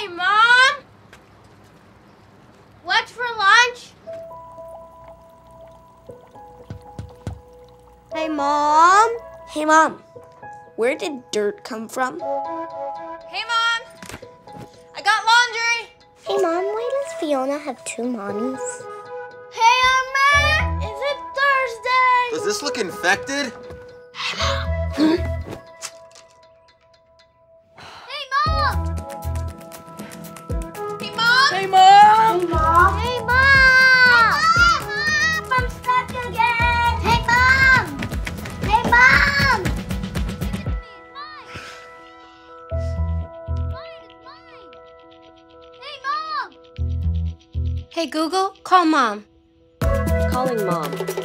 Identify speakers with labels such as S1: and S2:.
S1: Hey, Mom! What's for lunch?
S2: Hey, Mom!
S3: Hey, Mom. Where did dirt come from?
S1: Hey, Mom! I got laundry!
S2: Hey, Mom, why does Fiona have two mommies?
S1: Hey, Aunt Matt! Is it Thursday?
S4: Does this look infected?
S1: Hey, Mom! Hey, Mom!
S2: Hey, Mom! Hey, Mom!
S1: Hey, Mom! I'm stuck again! Hey, Mom! Hey, Mom! Hey, Mom!
S2: Hey, Google, call Mom.
S3: Calling Mom.